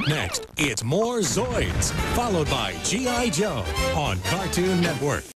Next, it's more Zoids, followed by G.I. Joe on Cartoon Network.